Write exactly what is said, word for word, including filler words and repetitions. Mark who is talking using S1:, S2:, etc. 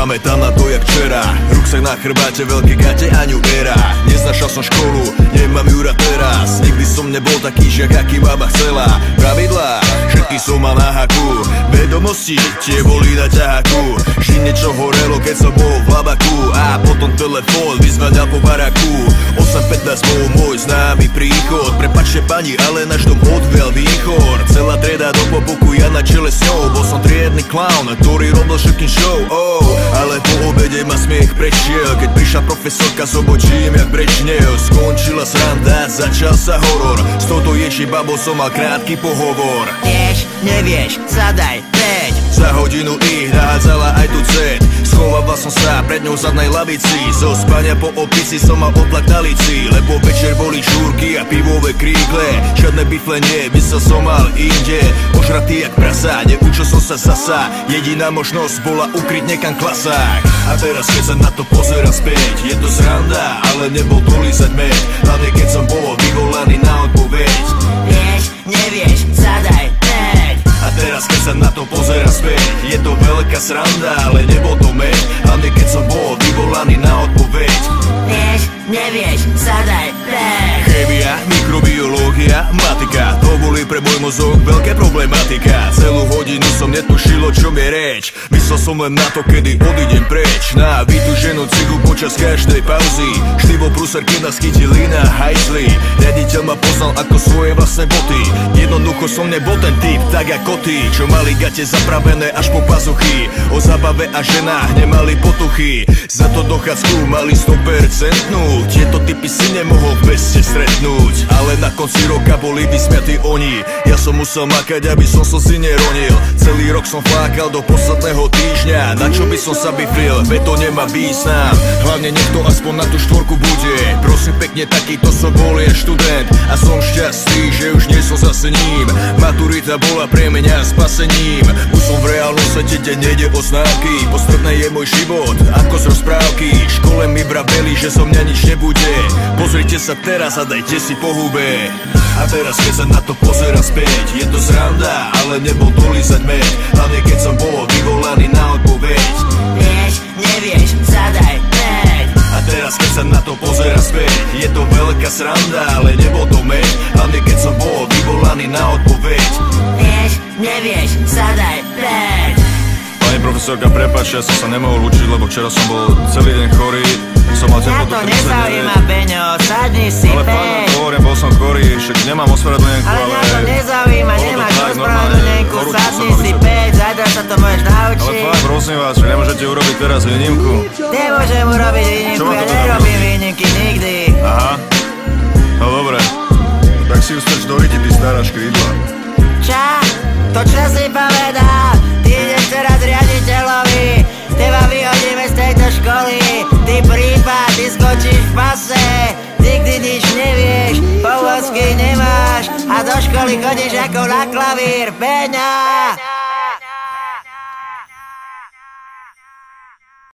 S1: Pamätám na to jak včera, ruksak na chrbáte, veľké gate a new era. Neznašal som školu, nemám ju rád teraz. Nikdy som nebol taký žiak, aký mama chcela. Pravidlá, všetky som mal na haku. Vedomosti, tie boli na ťahaku. Vždy niečo horelo, keď som bol v labaku. A potom telefón vyzvaňal po baraku. Osem pätnásť bol môj známy príchod. Prepačte pani, ale náš dom odvial výchor. Celá trieda do popuku, ja na čele s ňou. Bol som triedny clown, ktorý robil všetkým show. Oh, ale po obede ma smiech prešiel, keď prišla profesorka s obočím jak Brečnev. Skončila sranda, začal sa horor. S touto ješi babou som mal krátky pohovor.
S2: Vieš, nevieš, zadaj, preď.
S1: Za hodinu ich nahádzala aj tu cet. Schovával som sa pred ňou v zadnej lavici. Zo spania po opici som mal otlak na lici. Lebo večer boli žúrky a pivové kríkle. Žiadne bifle nie, myslel som mal inde. Ožratý jak prasa, neučil som sa zasa. Jediná možnosť bola ukryť niekam klasák. A teraz keď sa na to pozerám späť, je to sranda, ale nebol to lízať med. Hlavne keď som bol vyvolaný na odpoveď.
S2: Vieš, nevieš, zadaj, preď.
S1: A teraz keď sa na to pozerám späť, je to veľká sranda, ale nebol to med. Hlavne keď som bol vyvolaný na odpoveď.
S2: Vieš, nevieš, zadaj, preď.
S1: Chémia, mikrobiológia, matika, to boli pre môj mozog veľké problematika. Celú hodinu som netušil, o čom je reč. Myslel som len na to, kedy odídem preč. Na vytuženú cigu počas každej pauzy. Štivo prúser, keď nás chytili na hajzli. Riaditeľ ma poznal ako svoje vlastné boty. Jednoducho som nebol ten typ, tak ako ty, čo mali gate zapravené až po pazuchy. O zabave a ženách nemali potuchy. Za to dochádzku mali sto percent. Tieto typy si nemohol v meste stretnúť. Ale na konci roka boli vysmiatí oni. Ja som musel makať, aby som slzy neronil. Celý rok som flákal do posledného týždňa. Na čo by som sa biflil, veď to nemá význam. Hlavne nech to aspoň na tú štvorku bude. Prosím pekne, takýto som bol ja študent. A som šťastný, že už nie som zase ním. Maturita bola pre mňa spasením. Už som v reálnom svete, kde nejde o známky. Posledné je môj život, ako z rozprávky. V škole mi vraveli, že so mňa nič nebude. Pozrite sa teraz a dajte si po hube. A teraz keď sa na to pozerám späť, je to sranda, ale nebol to lízať med. Hlavne keď som bol vyvolaný na odpoveď.
S2: Vieš, nevieš, zadaj, preď.
S1: A teraz keď sa na to pozerám späť, je to veľká sranda, ale nebol to med. Hlavne keď som bol vyvolaný na odpoveď.
S2: Vieš, nevieš, zadaj, preď.
S1: Pani profesorka, prepáč, ja som sa nemohol učiť, lebo včera som bol celý deň chorý. Som mal
S2: Mňa
S1: teplotu
S2: to
S1: tridsaťdeväť.
S2: nezaujíma, Beňo, sadni si,
S1: Ale
S2: peď.
S1: pána, hovorím, bol som chorý, však nemám ospravedlnenku,
S2: Ale
S1: ale...
S2: mňa to nezaujíma,
S1: bolo to
S2: nemáš
S1: tak,
S2: ospravedlnenku,
S1: normálne,
S2: sadni
S1: horúco
S2: si,
S1: som
S2: peď, zajtra sa to môžeš
S1: Ale
S2: naučiť.
S1: fakt, prosím vás, že nemôžete urobiť teraz výnimku.
S2: Nemôžem urobiť
S1: Čo
S2: výnimku,
S1: ma
S2: ja
S1: to teda
S2: nerobím výnimky nikdy.
S1: Aha, no dobre. Tak si ju strč do ryti, ty stará škrídla.
S2: Ča? To čo si povedal? Ty ideš teraz riaditeľovi, teba vyhodíme z tejto školy. Ty prípad, ty skočíš v pase, nikdy nič nevieš, povozky nemáš a do školy chodíš ako na klavír, Beňa.